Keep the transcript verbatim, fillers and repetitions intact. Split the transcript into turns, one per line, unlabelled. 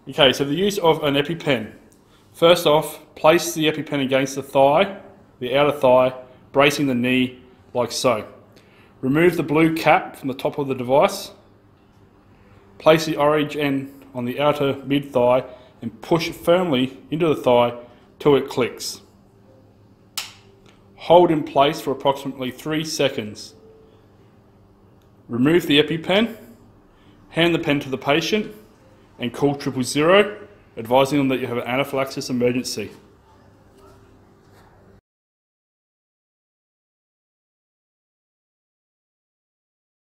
Okay, so the use of an EpiPen. First off, place the EpiPen against the thigh, the outer thigh, bracing the knee like so. Remove the blue cap from the top of the device. Place the orange end on the outer mid-thigh and push firmly into the thigh till it clicks. Hold in place for approximately three seconds. Remove the EpiPen, hand the pen to the patient and call triple zero, advising them that you have an anaphylaxis emergency.